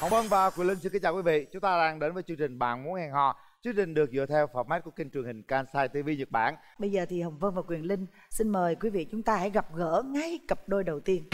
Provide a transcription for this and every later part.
Hồng Vân và Quyền Linh xin kính chào quý vị. Chúng ta đang đến với chương trình Bạn Muốn Hẹn Hò. Chương trình được dựa theo format của kênh truyền hình Kansai TV Nhật Bản. Bây giờ thì Hồng Vân và Quyền Linh xin mời quý vị chúng ta hãy gặp gỡ ngay cặp đôi đầu tiên.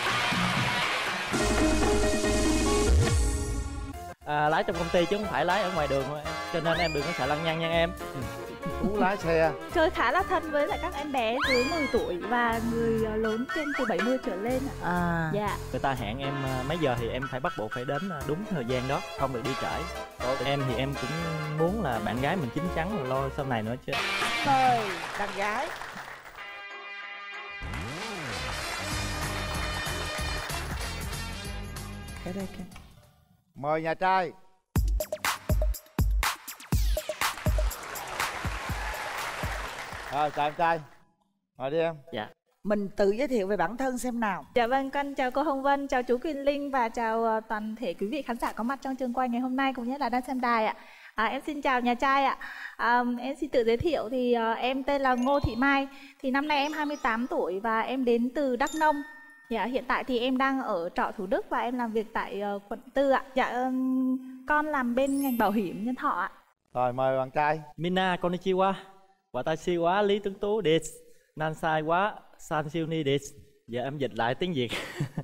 Lái trong công ty chứ không phải lái ở ngoài đường thôi, cho nên em đừng có sợ lăng nhăng nha em. Tú lái xe. Chơi khá là thân với lại các em bé dưới 10 tuổi và người lớn trên từ 70 trở lên. Dạ. Người ta hẹn em mấy giờ thì em phải bắt buộc phải đến đúng thời gian đó, không được đi trễ. Em thì em cũng muốn là bạn gái mình chín chắn rồi lo sau này nữa chứ. Mời đàn gái. Cái đây kìa. Mời nhà trai. Rồi chào em trai. Mời đi em. Dạ. Mình tự giới thiệu về bản thân xem nào. Dạ vâng, con chào cô Hồng Vân, chào chú Quyền Linh và chào toàn thể quý vị khán giả có mặt trong trường quay ngày hôm nay cũng như là đang xem đài ạ. Em xin chào nhà trai ạ. Em xin tự giới thiệu thì em tên là Ngô Thị Mai. Thì năm nay em 28 tuổi và em đến từ Đắk Nông. Dạ, hiện tại thì em đang ở trọ Thủ Đức và em làm việc tại quận 4 ạ. Dạ, con làm bên ngành bảo hiểm nhân thọ ạ. Rồi mời bạn trai. Mina konnichiwa. Watashi wa Lý Tuấn Tú desu. Nansai wa San Siêu Ni desu. Giờ em dịch lại tiếng Việt.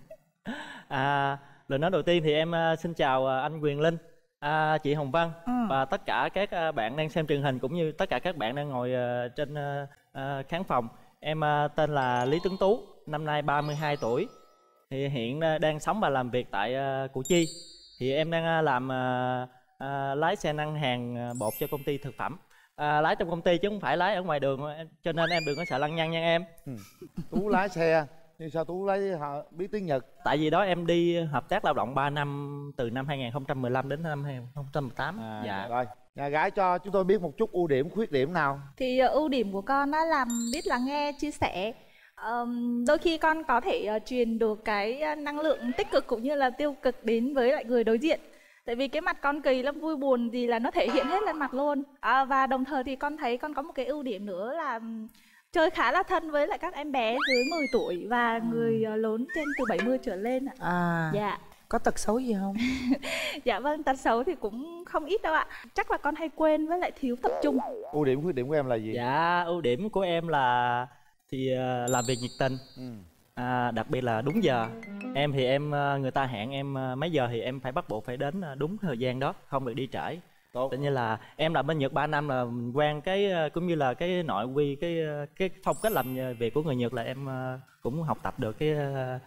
Lời nói đầu tiên thì em xin chào anh Quyền Linh, chị Hồng Vân và tất cả các bạn đang xem truyền hình cũng như tất cả các bạn đang ngồi trên khán phòng. Em tên là Lý Tuấn Tú, năm nay 32 tuổi. Thì hiện đang sống và làm việc tại Củ Chi. Thì em đang làm lái xe nâng hàng bột cho công ty thực phẩm. Lái trong công ty chứ không phải lái ở ngoài đường thôi, cho nên em đừng có sợ lăng nhăng nha em. Tú lái xe nhưng sao Tú biết tiếng Nhật? Tại vì đó em đi hợp tác lao động 3 năm, từ năm 2015 đến năm 2018. Dạ. Rồi nhà gái cho chúng tôi biết một chút ưu điểm khuyết điểm nào. Thì ưu điểm của con đó là biết lắng nghe, chia sẻ. Đôi khi con có thể truyền được cái năng lượng tích cực cũng như là tiêu cực đến với lại người đối diện. Tại vì cái mặt con kỳ lắm, vui buồn gì là nó thể hiện hết lên mặt luôn. Và đồng thời thì con thấy con có một cái ưu điểm nữa là chơi khá là thân với lại các em bé dưới 10 tuổi và người lớn trên từ 70 trở lên ạ. Dạ. Có tật xấu gì không? Dạ vâng, tật xấu thì cũng không ít đâu ạ. Chắc là con hay quên với lại thiếu tập trung. Ưu điểm khuyết điểm của em là gì? Dạ, ưu điểm của em là thì làm việc nhiệt tình. Đặc biệt là đúng giờ. Em thì em người ta hẹn em mấy giờ thì em phải bắt buộc phải đến đúng thời gian đó, không được đi trễ. Tốt. Tự nhiên là em làm bên Nhật 3 năm là quen cái cũng như là cái nội quy cái phong cách làm việc của người Nhật là em cũng học tập được cái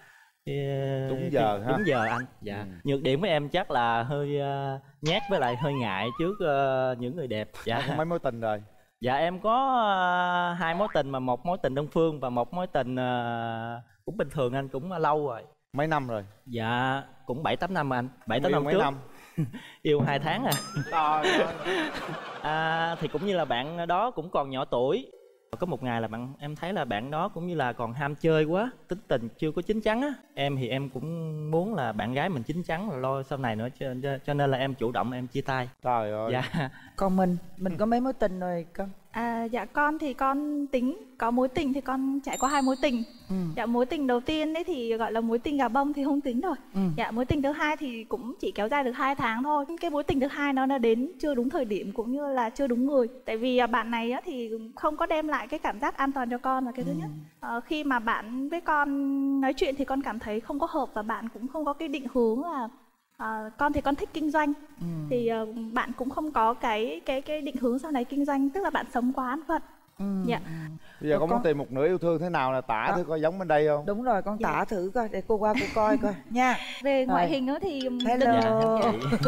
đúng giờ ha. Đúng giờ anh. Dạ. Nhược điểm của em chắc là hơi nhát với lại hơi ngại trước những người đẹp. Dạ. Có mấy mối tình rồi? Dạ em có 2 mối tình, mà một mối tình đơn phương và một mối tình cũng bình thường anh, cũng lâu rồi. Mấy năm rồi? Dạ cũng 7-8 năm anh. 7-8 năm mấy trước. Năm? Yêu 2 tháng à. Trời ơi. Thì cũng như là bạn đó cũng còn nhỏ tuổi. Có một ngày là em thấy là bạn đó cũng như là còn ham chơi quá, tính tình chưa có chín chắn á. Em thì em cũng muốn là bạn gái mình chín chắn rồi lo sau này nữa, cho nên là em chủ động em chia tay. Trời ơi. Dạ. Còn mình có mấy mối tình rồi con? Dạ con thì con tính có mối tình thì con trải qua 2 mối tình. Dạ mối tình đầu tiên đấy thì gọi là mối tình gà bông thì không tính rồi. Dạ mối tình thứ hai thì cũng chỉ kéo dài được 2 tháng thôi. Cái mối tình thứ hai nó đến chưa đúng thời điểm cũng như là chưa đúng người. Tại vì bạn này á, thì không có đem lại cái cảm giác an toàn cho con là cái thứ nhất. Khi mà bạn với con nói chuyện thì con cảm thấy không có hợp và bạn cũng không có cái định hướng là con thì con thích kinh doanh. Thì bạn cũng không có cái định hướng sau này kinh doanh, tức là bạn sống quá an phận. Dạ. Bây giờ con muốn tìm một nửa yêu thương thế nào là tả thử coi giống bên đây không? Đúng rồi, con tả thử coi để cô qua cô coi coi nha. Về ngoại hình đó thì hello.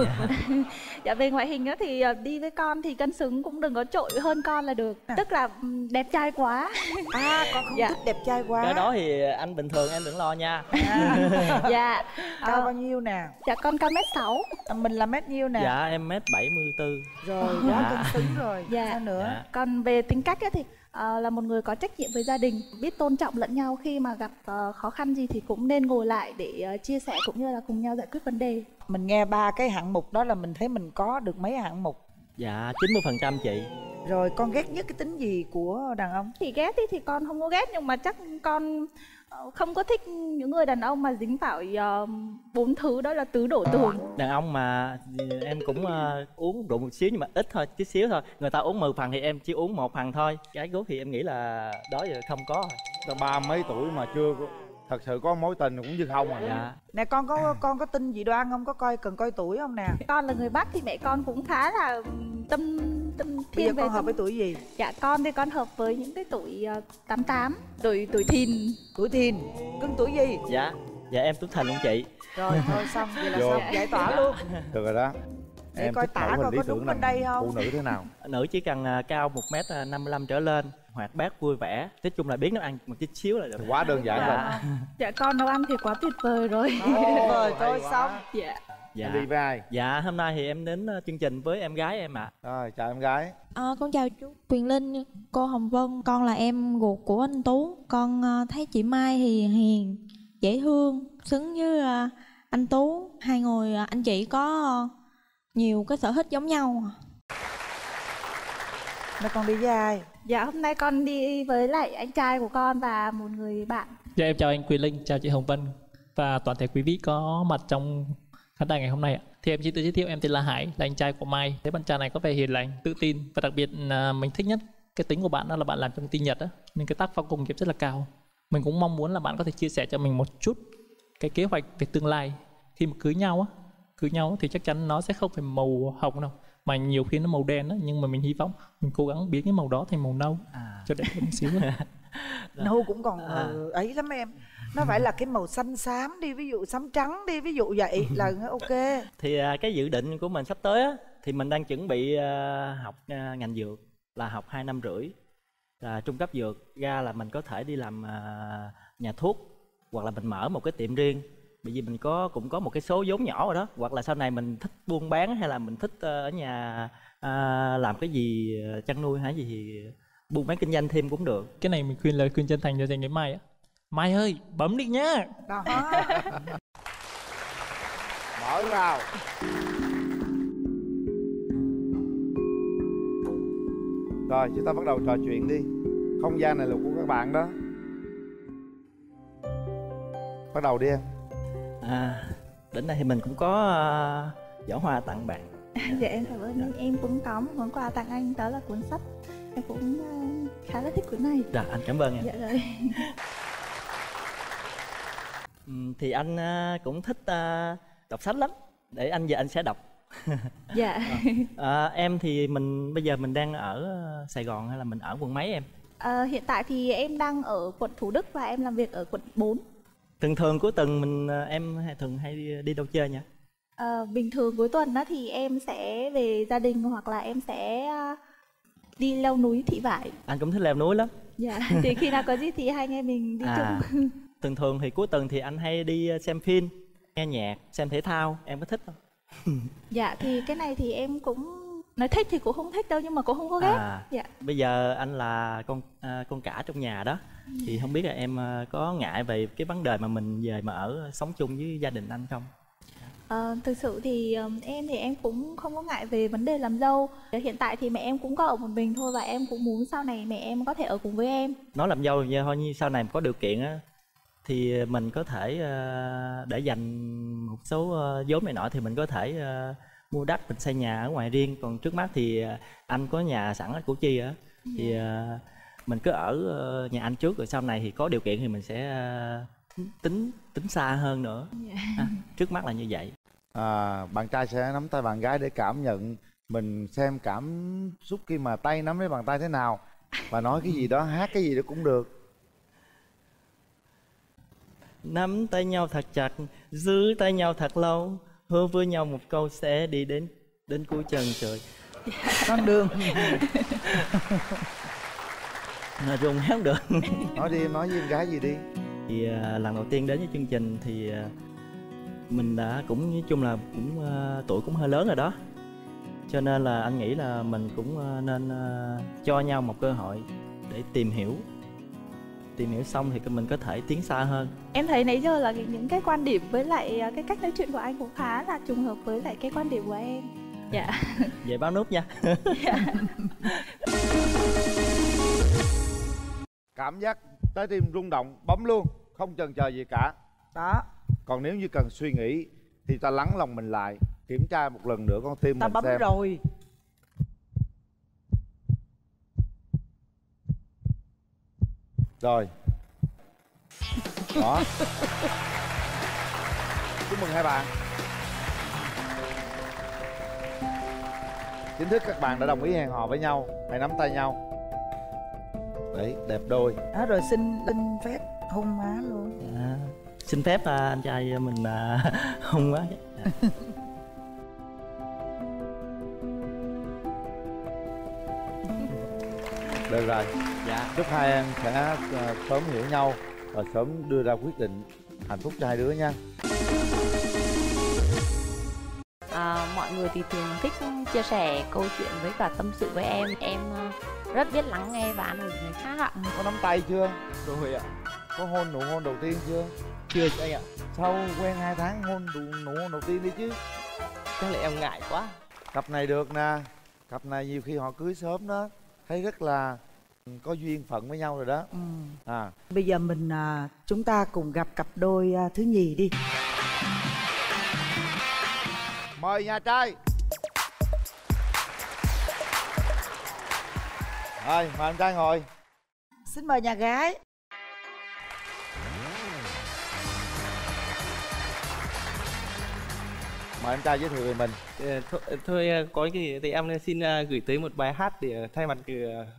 Dạ về ngoại hình đó thì đi với con thì cân xứng cũng đừng có trội hơn con là được. Tức là đẹp trai quá. Con không thích đẹp trai quá. Cái đó thì anh bình thường em đừng lo nha. Dạ. Cao bao nhiêu nè? Dạ con cao 1m6. Mình là mét nhiêu nè? Dạ em 1m74. Rồi quá cân xứng rồi. Dạ. Sao nữa? Dạ. Còn về tính cách ấy thì là một người có trách nhiệm với gia đình, biết tôn trọng lẫn nhau, khi mà gặp khó khăn gì thì cũng nên ngồi lại để chia sẻ cũng như là cùng nhau giải quyết vấn đề. Mình nghe 3 cái hạng mục đó là mình thấy mình có được mấy hạng mục? Dạ 90% chị. Rồi con ghét nhất cái tính gì của đàn ông? Thì ghét thì con không có ghét, nhưng mà chắc con không có thích những người đàn ông mà dính phải 4 thứ đó là tứ đổ tường. Đàn ông mà em cũng uống rượu một xíu nhưng mà ít thôi, chút xíu thôi. Người ta uống 10 phần thì em chỉ uống 1 phần thôi. Cái gút thì em nghĩ là đó giờ không có. Tao 30 mấy tuổi mà chưa thật sự có mối tình cũng như không à. Dạ. Nè con có tin gì Đoan không? Có cần coi tuổi không nè? Con là người Bắc thì mẹ con cũng khá là tâm Bây thiên giờ về con hợp với tuổi gì? Dạ con thì con hợp với những cái tuổi 88, tuổi thìn. Tuổi thìn. Cưng tuổi gì? Dạ em tuổi thìn luôn chị. Rồi thôi xong, vậy là Vô. xong, giải tỏa luôn. Được rồi đó. Để coi thích tả mẫu hình coi lý có tưởng đúng là bên đây không? phụ nữ thế nào? Nữ chỉ cần cao 1m55 trở lên, hoạt bát vui vẻ, nói chung là biết nấu ăn một chút xíu là được. Quá đơn giản rồi. Dạ con nấu ăn thì quá tuyệt vời rồi. Rồi thôi xong. Dạ. Dạ. Em đi với ai? Dạ hôm nay thì em đến chương trình với em gái em ạ. Rồi chào em gái. Con chào chú Quyền Linh, cô Hồng Vân. Con là em ruột của anh Tú. Con thấy chị Mai thì hiền, dễ thương, xứng với anh Tú. Hai người anh chị có nhiều cái sở thích giống nhau. Mà con đi với ai? Dạ hôm nay con đi với lại anh trai của con và một người bạn. Dạ em chào anh Quyền Linh, chào chị Hồng Vân và toàn thể quý vị có mặt trong khán đài ngày hôm nay ạ. Thì em xin tự giới thiệu, em tên là Hải, là anh trai của Mai. Thấy bạn trai này có vẻ hiền lành, tự tin và đặc biệt là mình thích nhất cái tính của bạn đó là bạn làm trong công ty Nhật á, nên cái tác phong công nghiệp rất là cao. Mình cũng mong muốn là bạn có thể chia sẻ cho mình một chút cái kế hoạch về tương lai khi mà cưới nhau thì chắc chắn nó sẽ không phải màu hồng đâu, mà nhiều khi nó màu đen á, nhưng mà mình hy vọng mình cố gắng biến cái màu đó thành màu nâu cho đẹp hơn một xíu. Nâu cũng còn ấy lắm em. Nó phải là cái màu xanh xám đi, ví dụ xám trắng đi, ví dụ vậy là ok. Thì cái dự định của mình sắp tới á, thì mình đang chuẩn bị học ngành dược, là học 2 năm rưỡi là trung cấp dược, ra là mình có thể đi làm nhà thuốc hoặc là mình mở một cái tiệm riêng, bởi vì mình cũng có một cái số vốn nhỏ rồi đó, hoặc là sau này mình thích buôn bán hay là mình thích ở nhà làm cái gì chăn nuôi hay gì thì buôn bán kinh doanh thêm cũng được. Cái này mình khuyên lời khuyên chân thành cho dành đến Mai á. Mai ơi, bấm đi nhá. Đó. Mở vào. Rồi chúng ta bắt đầu trò chuyện đi. Không gian này là của các bạn đó. Bắt đầu đi em. Đến đây thì mình cũng có giỏ hoa tặng bạn. Dạ em cảm ơn anh. Em cũng có một món quà tặng anh, đó là cuốn sách. Em cũng khá là thích cuốn này. Dạ anh cảm ơn em. Dạ rồi. Thì anh cũng thích đọc sách lắm. Để anh giờ anh sẽ đọc. Dạ. Em thì bây giờ mình đang ở Sài Gòn hay là mình ở quận mấy em? Hiện tại thì em đang ở quận Thủ Đức và em làm việc ở quận 4. Thường cuối tuần em thường hay đi đâu chơi nhỉ? Bình thường cuối tuần đó thì em sẽ về gia đình hoặc là em sẽ đi leo núi Thị Vải. Anh cũng thích leo núi lắm. Dạ. Thì khi nào có gì thì hai anh em mình đi chung. Thường thì cuối tuần thì anh hay đi xem phim, nghe nhạc, xem thể thao. Em có thích không? Dạ thì cái này thì em cũng nói thích thì cũng không thích đâu, nhưng mà cũng không có ghét. Dạ. Bây giờ anh là con cả trong nhà đó, thì không biết là em có ngại về cái vấn đề mà mình về mà sống chung với gia đình anh không? Thực sự thì em cũng không có ngại về vấn đề làm dâu. Hiện tại thì mẹ em cũng có ở một mình thôi, và em cũng muốn sau này mẹ em có thể ở cùng với em. Nói làm dâu thôi, như sau này có điều kiện á thì mình có thể để dành một số vốn này nọ thì mình có thể mua đất mình xây nhà ở ngoài riêng. Còn trước mắt thì anh có nhà sẵn ở Củ Chi á, thì mình cứ ở nhà anh trước, rồi sau này thì có điều kiện thì mình sẽ tính xa hơn nữa. Trước mắt là như vậy. Bạn trai sẽ nắm tay bạn gái để cảm nhận, mình xem cảm xúc khi mà tay nắm lấy bàn tay thế nào, và nói cái gì đó, hát cái gì đó cũng được. Nắm tay nhau thật chặt, giữ tay nhau thật lâu, hứa với nhau một câu sẽ đi đến cuối chân trời. Con đường. Rung hát được. Nói đi, nói với em gái gì đi. Thì lần đầu tiên đến với chương trình thì mình đã cũng nói chung là tuổi cũng hơi lớn rồi đó, cho nên là anh nghĩ là mình cũng nên cho nhau một cơ hội để tìm hiểu xong thì mình có thể tiến xa hơn. Em thấy nãy giờ là những cái quan điểm với lại cái cách nói chuyện của anh cũng khá là trùng hợp với lại cái quan điểm của em. Dạ. Về báo nút nha. Cảm giác trái tim rung động bấm luôn, không chần chờ gì cả. Đó. Còn nếu như cần suy nghĩ thì ta lắng lòng mình lại, kiểm tra một lần nữa con tim Ta mình bấm xem. rồi. Rồi. Đó. Chúc mừng hai bạn. Chính thức các bạn đã đồng ý hẹn hò với nhau. Hãy nắm tay nhau. Đấy, đẹp đôi. Đó rồi xin phép hôn má luôn. Xin phép anh trai mình hôn má. Được rồi. Dạ. Chúc hai em sẽ sớm hiểu nhau và sớm đưa ra quyết định hạnh phúc cho hai đứa nha. Mọi người thì thường thích chia sẻ câu chuyện với cả tâm sự với em. Em rất biết lắng nghe và an ủi người khác ạ. Có nắm tay chưa? Rồi ạ. Có hôn nụ hôn đầu tiên chưa? Chưa anh ạ. Sau quen 2 tháng hôn nụ hôn đầu tiên đi chứ. Chắc là em ngại quá. Cặp này được nè. Cặp này nhiều khi họ cưới sớm đó, thấy rất là có duyên phận với nhau rồi đó. Bây giờ chúng ta cùng gặp cặp đôi thứ nhì đi. Mời nhà trai. Rồi, mời anh trai ngồi. Xin mời nhà gái. Mời anh trai giới thiệu về mình. Thôi có cái gì thì em xin gửi tới một bài hát để thay mặt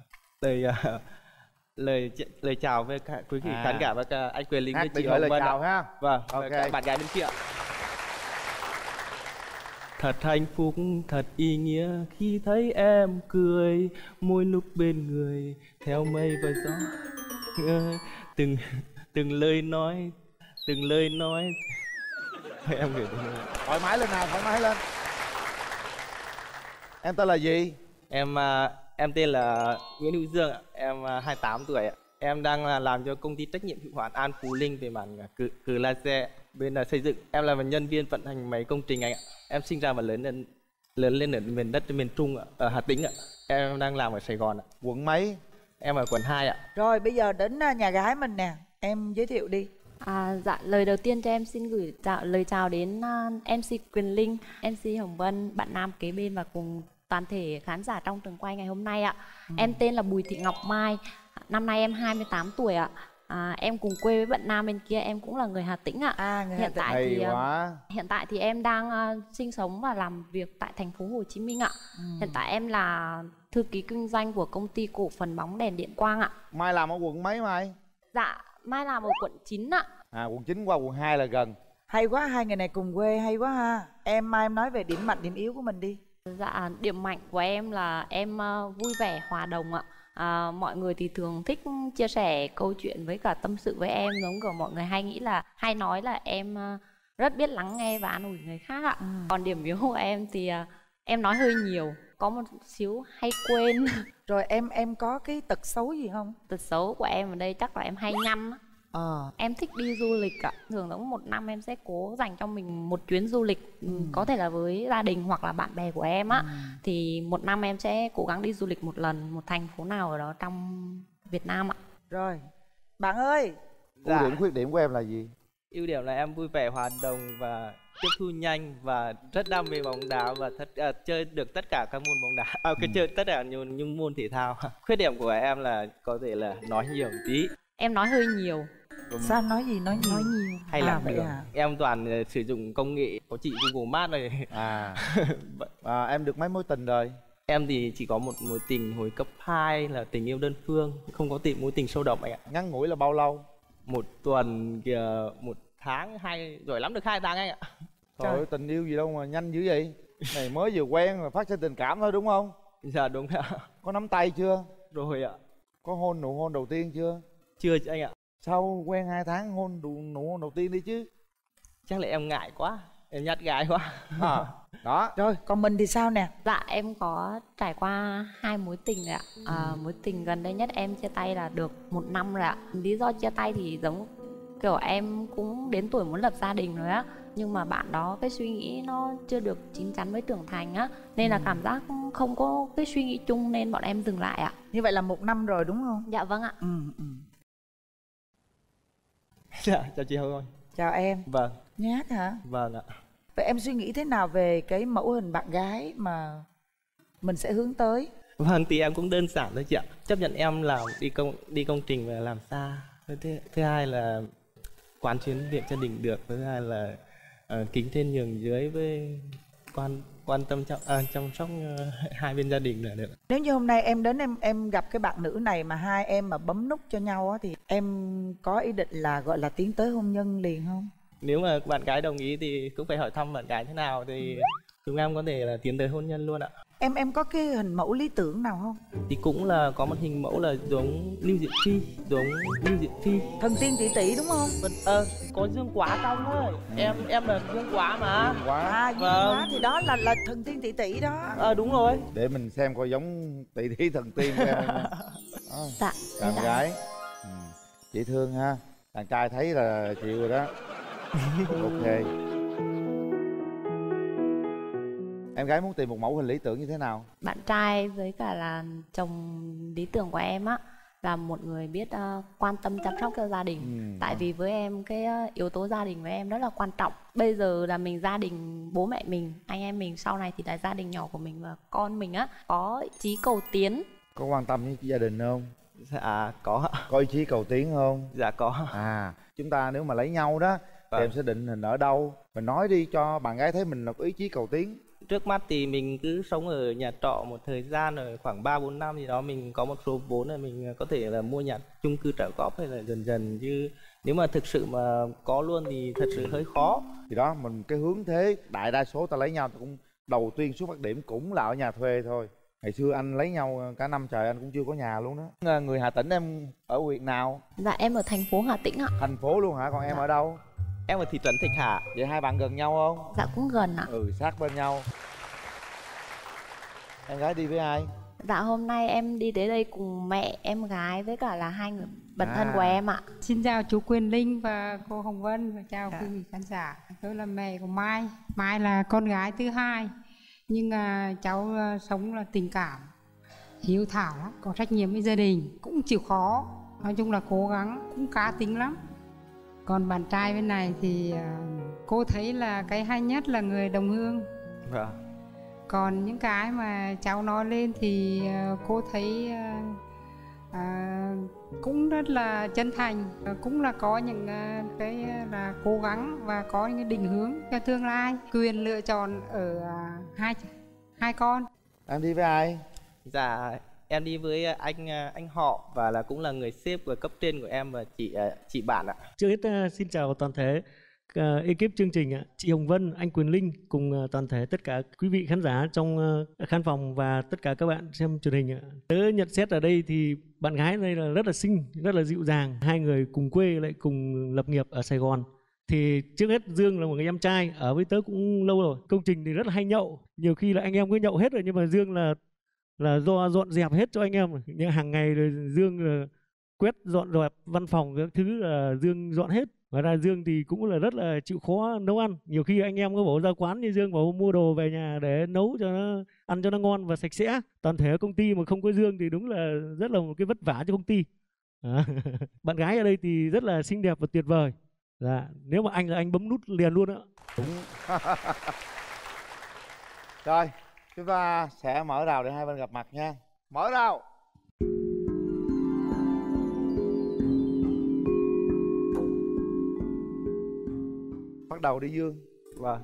lời chào với cả quý vị khán giả và cả anh Quyền Linh với chị Hồng Vân. Chào ha. Vâng, ok. cả bạn gái bên kia ạ. Thật hạnh phúc, thật ý nghĩa khi thấy em cười, mỗi lúc bên người theo mây và gió. Từng lời nói em gửi đến Thoải mái lên nào, thoải mái lên. Em tên là gì? Em tên là Nguyễn Hữu Dương ạ. Em 28 tuổi ạ. Em đang làm cho công ty trách nhiệm hữu hạn An Phú Linh về mảng cử la xe bên xây dựng. Em là một nhân viên vận hành máy công trình anh ạ. Em sinh ra và lớn lên ở miền đất miền Trung ạ, ở Hà Tĩnh ạ. Em đang làm ở Sài Gòn ạ. Quận mấy? Em ở quận 2 ạ. Rồi bây giờ đến nhà gái mình nè, em giới thiệu đi. Dạ, lời đầu tiên cho em xin gửi lời chào đến MC Quyền Linh, MC Hồng Vân, bạn nam kế bên và cùng toàn thể khán giả trong trường quay ngày hôm nay ạ. Em tên là Bùi Thị Ngọc Mai, năm nay em 28 tuổi ạ. Em cùng quê với bạn nam bên kia, em cũng là người Hà Tĩnh ạ. Hiện tại thì em đang sinh sống và làm việc tại thành phố Hồ Chí Minh ạ. Hiện tại em là thư ký kinh doanh của công ty cổ phần bóng đèn Điện Quang ạ. Mai làm ở quận mấy Mai? Dạ, Mai làm ở quận 9 ạ. Quận 9 qua quận 2 là gần. Hay quá, hai người này cùng quê hay quá ha. Mai em nói về điểm mạnh, điểm yếu của mình đi. Dạ, điểm mạnh của em là em vui vẻ, hòa đồng ạ. Mọi người thì thường thích chia sẻ câu chuyện với cả tâm sự với em, giống kiểu mọi người hay nói là em rất biết lắng nghe và an ủi người khác ạ. Còn điểm yếu của em thì em nói hơi nhiều, có một xíu hay quên. Rồi em có cái tật xấu gì không? Tật xấu của em ở đây chắc là em hay nhăn á. Em thích đi du lịch ạ. Thường giống một năm em sẽ cố dành cho mình một chuyến du lịch, có thể là với gia đình hoặc là bạn bè của em á. Thì một năm em sẽ cố gắng đi du lịch một lần, một thành phố nào ở đó trong Việt Nam ạ. Rồi, bạn ơi. Ưu điểm khuyết điểm của em là gì? Ưu điểm là em vui vẻ, hòa đồng và tiếp thu nhanh và rất đam mê bóng đá và chơi được tất cả các môn bóng đá, chơi tất cả những môn thể thao. Khuyết điểm của em là có thể là nói nhiều một tí. Em nói hơi nhiều. Sao nói gì nói nhiều? Hay là em toàn sử dụng công nghệ có chị Google Maps này. Em được mấy mối tình rồi? Em thì chỉ có một mối tình hồi cấp 2 là tình yêu đơn phương, không có mối tình sâu đậm anh ạ. Ngắn ngủi là bao lâu? Một tuần kìa, 1 tháng, rồi lắm được 2 tháng anh ạ. Trời ơi, tình yêu gì đâu mà nhanh dữ vậy? Này mới vừa quen mà phát sinh tình cảm thôi đúng không? Dạ đúng ạ. Có nắm tay chưa? Rồi ạ. Có hôn nụ hôn đầu tiên chưa? Chưa anh ạ. Sau quen 2 tháng hôn nụ hôn đầu tiên đi chứ. Chắc là em ngại quá, em nhát gái quá. Đó. Rồi còn mình thì sao nè? Dạ em có trải qua 2 mối tình rồi ạ. Mối tình gần đây nhất em chia tay là được 1 năm rồi ạ. Lý do chia tay thì giống kiểu em cũng đến tuổi muốn lập gia đình rồi á, nhưng mà bạn đó cái suy nghĩ nó chưa được chín chắn với trưởng thành á, nên là cảm giác không có cái suy nghĩ chung nên bọn em dừng lại ạ. Như vậy là 1 năm rồi đúng không? Dạ vâng ạ. Dạ, chào chị Hương ơi. Chào em. Vâng. Nhát hả? Vâng ạ. Vậy em suy nghĩ thế nào về cái mẫu hình bạn gái mà mình sẽ hướng tới? Vâng, thì em cũng đơn giản thôi chị ạ. Chấp nhận em làm đi công trình và làm xa. Thứ hai là quán xuyến việc gia đình được. Thứ hai là kính trên nhường dưới với quan tâm chăm sóc hai bên gia đình là được. Nếu như hôm nay em đến em gặp cái bạn nữ này mà hai em mà bấm nút cho nhau á, thì em có ý định là gọi là tiến tới hôn nhân liền không? Nếu mà bạn gái đồng ý thì cũng phải hỏi thăm bạn gái thế nào thì chúng em có thể là tiến tới hôn nhân luôn ạ. Em có cái hình mẫu lý tưởng nào không? Thì cũng là có một hình mẫu là giống Lưu Diệc Phi, Thần tiên tỷ tỷ đúng không? có dương quá trong thôi. Em là dương quá mà. Dương quá. À, dương quá thì đó là thần tiên tỷ tỷ đó. Đúng rồi. Để mình xem coi giống tỷ thí thần tiên của em nha. Dạ. Em gái dễ thương ha. Đàn trai thấy là chịu rồi đó. Ok. Em gái muốn tìm một mẫu hình lý tưởng như thế nào? Bạn trai với cả là chồng lý tưởng của em á là một người biết quan tâm chăm sóc cho gia đình. Tại vì với em cái yếu tố gia đình với em rất là quan trọng. Bây giờ là mình gia đình bố mẹ mình, anh em mình, sau này thì là gia đình nhỏ của mình và con mình á có chí cầu tiến. Có quan tâm với gia đình không? Dạ có. Có ý chí cầu tiến không? Dạ có. Chúng ta nếu mà lấy nhau đó thì em sẽ định hình ở đâu? Mình nói đi cho bạn gái thấy mình là có ý chí cầu tiến. Trước mắt thì mình cứ sống ở nhà trọ một thời gian rồi khoảng 3-4 năm gì đó mình có một số vốn là mình có thể là mua nhà chung cư trả góp hay là dần dần, chứ nếu mà thực sự mà có luôn thì thật sự hơi khó. Thì đó, mình cái hướng thế đại đa số ta lấy nhau cũng đầu tiên xuất phát điểm cũng là ở nhà thuê thôi. Ngày xưa anh lấy nhau cả năm trời anh cũng chưa có nhà luôn đó. Người Hà Tĩnh, em ở huyện nào? Dạ em ở thành phố Hà Tĩnh ạ. Thành phố luôn hả? Còn em ở đâu? Em ở thị trấn Thạch Hà. Vậy hai bạn gần nhau không? Dạ cũng gần ạ. Sát bên nhau. Em gái đi với ai? Dạ hôm nay em đi tới đây cùng mẹ, em gái với cả là hai người bạn thân của em ạ. Xin chào chú Quyền Linh và cô Hồng Vân và chào quý vị khán giả. Tôi là mẹ của Mai. Mai là con gái thứ hai. Nhưng cháu sống là tình cảm, hiếu thảo lắm, có trách nhiệm với gia đình, cũng chịu khó. Nói chung là cố gắng, cũng cá tính lắm. Còn bạn trai bên này thì cô thấy là cái hay nhất là người đồng hương. Còn những cái mà cháu nói lên thì cô thấy cũng rất là chân thành, cũng là có những cái là cố gắng và có những cái định hướng cho tương lai, quyền lựa chọn ở hai con. Em đi với ai? Dạ em đi với anh họ và là cũng là người sếp của cấp trên của em và chị bạn ạ. Trước hết xin chào toàn thể ekip chương trình ạ, chị Hồng Vân, anh Quyền Linh cùng toàn thể tất cả quý vị khán giả trong khán phòng và tất cả các bạn xem truyền hình ạ. Tớ nhận xét ở đây thì bạn gái đây là rất là xinh, rất là dịu dàng. Hai người cùng quê lại cùng lập nghiệp ở Sài Gòn. Thì trước hết Dương là một người em trai ở với tớ cũng lâu rồi. Công trình thì rất là hay nhậu. Nhiều khi là anh em cứ nhậu hết rồi nhưng mà Dương là do dọn dẹp hết cho anh em. Nhưng hàng ngày rồi Dương là quét dọn dẹp văn phòng các thứ là Dương dọn hết. Và ra Dương thì cũng là rất là chịu khó nấu ăn. Nhiều khi anh em có bảo ra quán như Dương bảo mua đồ về nhà để nấu cho nó ăn cho nó ngon và sạch sẽ. Toàn thể công ty mà không có Dương thì đúng là rất là một cái vất vả cho công ty. Bạn gái ở đây thì rất là xinh đẹp và tuyệt vời. Dạ, nếu mà anh là anh bấm nút liền luôn ạ. Đúng. Rồi, chúng ta sẽ mở rào để hai bên gặp mặt nha. Mở rào. Bắt đầu đi Dương. Vâng.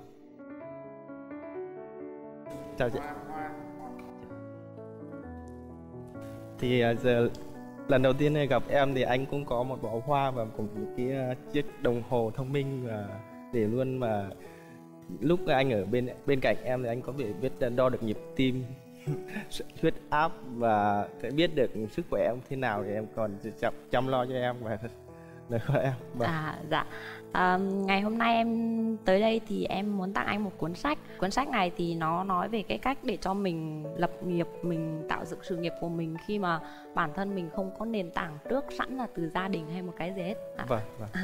Chào chị. Thì giờ lần đầu tiên gặp em thì anh cũng có một bó hoa và cùng một cái chiếc đồng hồ thông minh và để luôn mà lúc anh ở bên cạnh em thì anh có thể biết đo được nhịp tim, huyết áp và biết được sức khỏe em thế nào thì em còn chăm lo cho em và lời của em. Vâng. Dạ. Ngày hôm nay em tới đây thì em muốn tặng anh một cuốn sách. Cuốn sách này thì nó nói về cái cách để cho mình lập nghiệp, mình tạo dựng sự nghiệp của mình khi mà bản thân mình không có nền tảng trước sẵn là từ gia đình hay một cái gì hết. Vâng.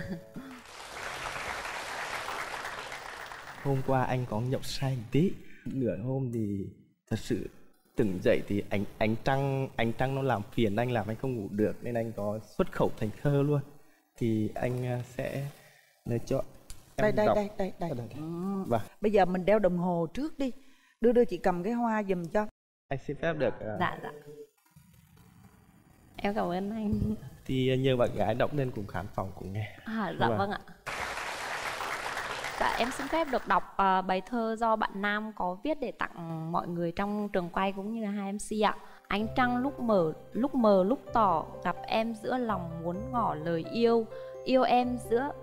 Hôm qua anh có nhậu say một tí, nửa hôm thì thật sự tỉnh dậy thì ánh trăng nó làm phiền anh, làm anh không ngủ được, nên anh có xuất khẩu thành thơ luôn. Thì anh sẽ lời chọn em đây. đọc. Đây. Vâng. Bây giờ mình đeo đồng hồ trước đi. Đưa chị cầm cái hoa giùm cho. Anh xin phép được. Dạ. Em cảm ơn anh. Thì nhờ bạn gái đọc nên cùng khán phòng cùng nghe. Dạ vâng ạ. Dạ, em xin phép được đọc bài thơ do bạn Nam có viết để tặng mọi người trong trường quay cũng như là hai MC ạ. Ánh trăng lúc mờ lúc tỏ, gặp em giữa lòng muốn ngỏ lời yêu. Yêu em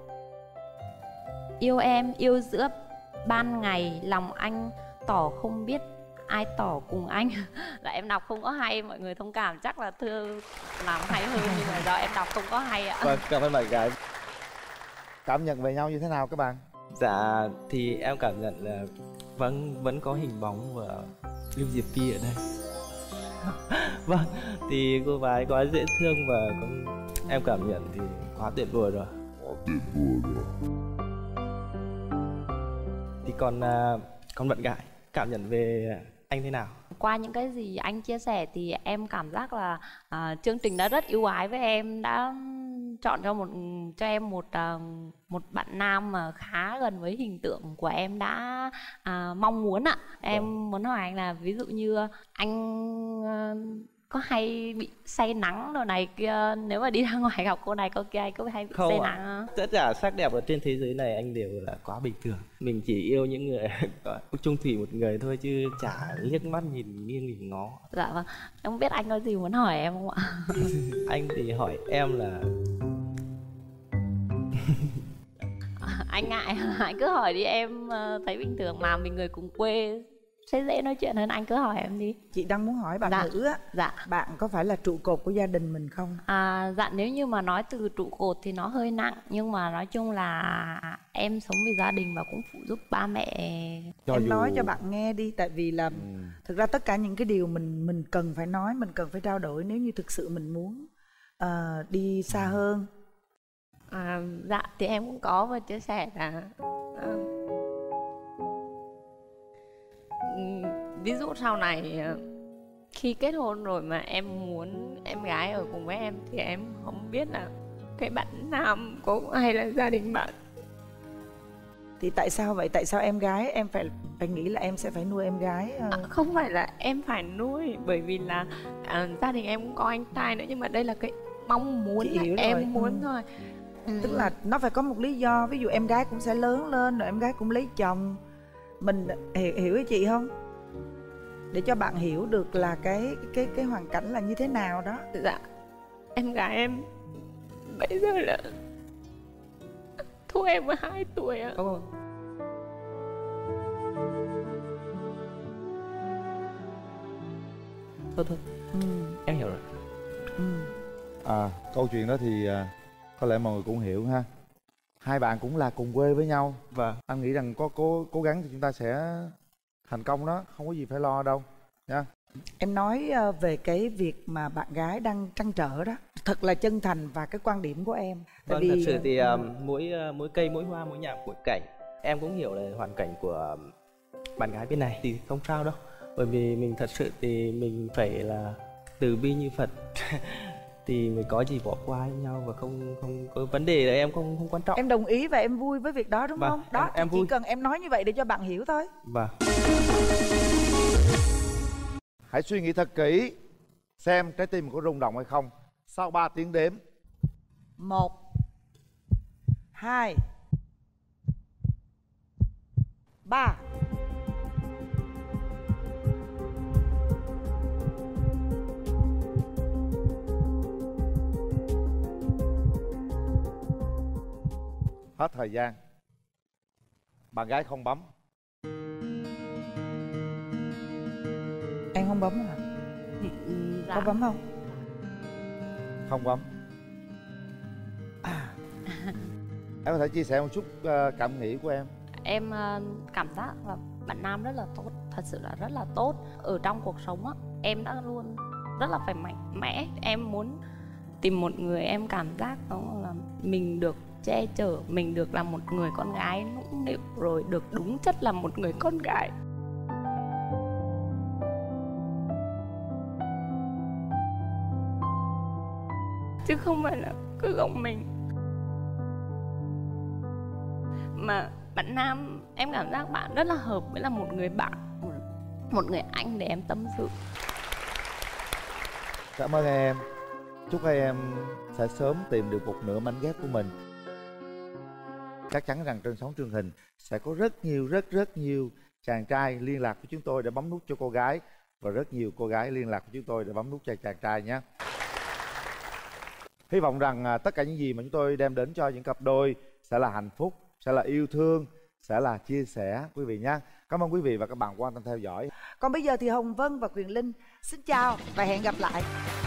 giữa ban ngày, lòng anh tỏ không biết ai tỏ cùng anh. Là em đọc không có hay, mọi người thông cảm, chắc là thơ làm hay hơn nhưng mà do em đọc không có hay ạ. Vâng, cảm ơn bạn gái. Cảm nhận về nhau như thế nào các bạn? Dạ, thì em cảm nhận là vẫn có hình bóng của Lưu Diệp Phi ở đây. Vâng, thì cô gái quá dễ thương và em cảm nhận thì quá tuyệt vời rồi. Thì còn bạn gái cảm nhận về anh thế nào? Qua những cái gì anh chia sẻ thì em cảm giác là chương trình đã rất ưu ái với em, đã chọn cho em một bạn nam mà khá gần với hình tượng của em đã mong muốn ạ. Em muốn hỏi anh là ví dụ như anh có hay bị say nắng đồ này kia, nếu mà đi ra ngoài gặp cô này cô kia anh có hay bị say nắng không? Tất cả sắc đẹp ở trên thế giới này anh đều là quá bình thường. Mình chỉ yêu những người chung thủy một người thôi chứ chả liếc mắt nhìn nghiêng nhìn ngó. Dạ vâng. Em không biết anh có gì muốn hỏi em không ạ? Anh thì hỏi em là anh ngại, anh cứ hỏi đi, em thấy bình thường mà, mình người cùng quê sẽ dễ nói chuyện hơn, anh cứ hỏi em đi. Chị đang muốn hỏi bạn nữ á, bạn có phải là trụ cột của gia đình mình không? Dạ, nếu như mà nói từ trụ cột thì nó hơi nặng, nhưng mà nói chung là em sống vì gia đình và cũng phụ giúp ba mẹ. Em nói cho bạn nghe đi, tại vì là thực ra tất cả những cái điều mình cần phải nói, mình cần phải trao đổi nếu như thực sự mình muốn đi xa hơn. Dạ, thì em cũng có và chia sẻ là ví dụ sau này khi kết hôn rồi mà em muốn em gái ở cùng với em thì em không biết là cái bạn nam có hay là gia đình bạn. Thì tại sao vậy? Tại sao em gái em phải nghĩ là em sẽ phải nuôi em gái? Không phải là em phải nuôi, bởi vì là gia đình em cũng có anh trai nữa, nhưng mà đây là cái mong muốn em muốn thôi. Tức là nó phải có một lý do, ví dụ em gái cũng sẽ lớn lên rồi em gái cũng lấy chồng. Mình hiểu với chị không? Để cho bạn hiểu được là cái hoàn cảnh là như thế nào đó. Dạ, em gái em bây giờ là thua em 2 tuổi ạ. Thôi em hiểu rồi. Câu chuyện đó thì có lẽ mọi người cũng hiểu ha. Hai bạn cũng là cùng quê với nhau. Vâng. Anh nghĩ rằng có cố gắng thì chúng ta sẽ thành công đó, không có gì phải lo đâu nha. Em nói về cái việc mà bạn gái đang trăn trở đó, thật là chân thành và cái quan điểm của em. Vâng, thật sự thì mỗi cây, mỗi hoa, mỗi nhà, mỗi cảnh. Em cũng hiểu là hoàn cảnh của bạn gái bên này thì không sao đâu. Bởi vì mình thật sự thì mình phải là từ bi như Phật. Thì mình có gì bỏ qua nhau và không có vấn đề là em không quan trọng. Em đồng ý và em vui với việc đó đúng không? Đó, em chỉ vui. cần em nói như vậy để cho bạn hiểu thôi. Vâng. Hãy suy nghĩ thật kỹ xem trái tim mình có rung động hay không. Sau 3 tiếng đếm. 1 2 3. Hết thời gian. Bạn gái không bấm. Em không bấm hả? Dạ. Có bấm không? Không bấm. Em có thể chia sẻ một chút cảm nghĩ của em? Em cảm giác là bạn nam rất là tốt, thật sự là rất là tốt. Ở trong cuộc sống á, em đã luôn rất là phải mạnh mẽ. Em muốn tìm một người em cảm giác đó là mình được che chở, mình được là một người con gái nũng nịu, rồi được đúng chất là một người con gái. Chứ không phải là cứ gồng mình. Mà bạn nam em cảm giác bạn rất là hợp với là một người bạn, một người anh để em tâm sự. Cảm ơn em. Chúc hai em sẽ sớm tìm được một nửa mảnh ghép của mình. Chắc chắn rằng trên sóng truyền hình sẽ có rất nhiều chàng trai liên lạc với chúng tôi để bấm nút cho cô gái, và rất nhiều cô gái liên lạc với chúng tôi để bấm nút cho chàng trai nhé. Hy vọng rằng tất cả những gì mà chúng tôi đem đến cho những cặp đôi sẽ là hạnh phúc, sẽ là yêu thương, sẽ là chia sẻ quý vị nhé. Cảm ơn quý vị và các bạn quan tâm theo dõi. Còn bây giờ thì Hồng Vân và Quyền Linh xin chào và hẹn gặp lại.